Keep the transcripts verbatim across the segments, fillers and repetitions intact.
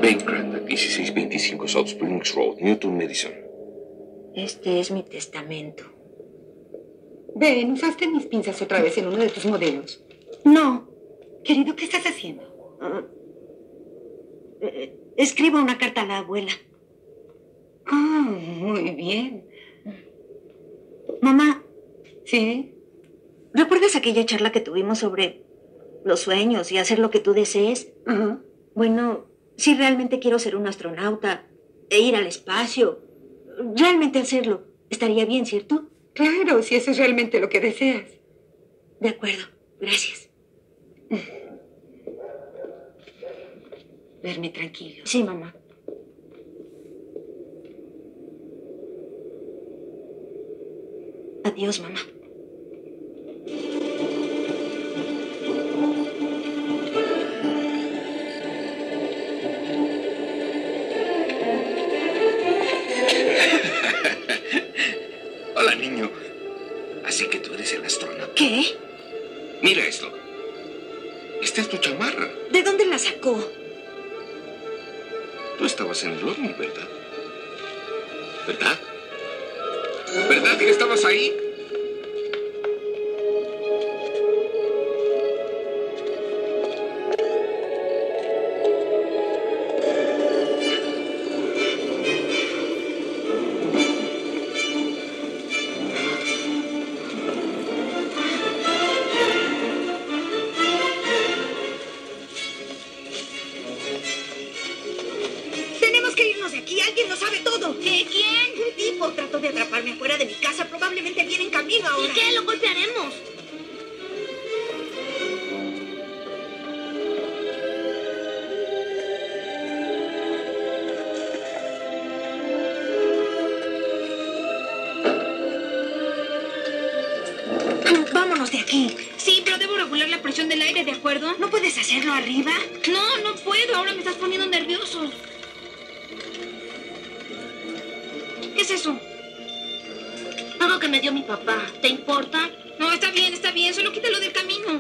Ben Crandall, dieciséis veinticinco South Springs Road, Newton, Madison. Este es mi testamento. Ben, ¿usaste mis pinzas otra vez en uno de tus modelos? No. Querido, ¿qué estás haciendo? Uh, eh, escribo una carta a la abuela. Ah, muy bien. Mamá. ¿Sí? ¿Recuerdas aquella charla que tuvimos sobre los sueños y hacer lo que tú desees? Ajá. Bueno, si realmente quiero ser un astronauta e ir al espacio, realmente hacerlo, estaría bien, ¿cierto? Claro, si eso es realmente lo que deseas. De acuerdo, gracias. Verme tranquilo. Sí, mamá. Adiós, mamá. Hola, niño. Así que tú eres el astronauta. ¿Qué? Mira esto. Esta es tu chamarra. ¿De dónde la sacó? Tú estabas en el ovni, ¿verdad? ¿Verdad? ¿Verdad que estabas ahí? Tenemos que irnos de aquí. Alguien lo sabe todo. ¿Qué? ¿Quién? Un tipo trató de atraparme afuera de mi casa. Probablemente viene en camino ahora. ¿Y qué? ¿Lo golpearemos? Vámonos de aquí. Sí, pero debo regular la presión del aire, ¿de acuerdo? ¿No puedes hacerlo arriba? No, no puedo. Ahora me estás poniendo nervioso. ¿Qué es eso? Algo que me dio mi papá. ¿Te importa? No, está bien, está bien. Solo quítalo del camino.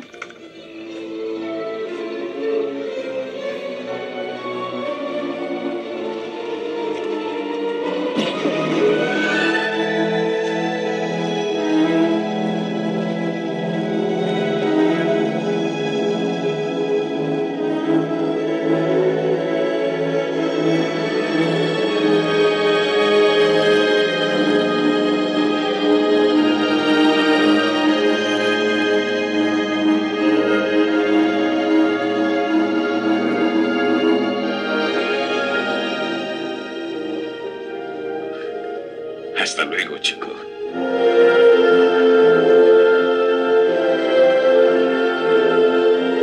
Hasta luego, chico.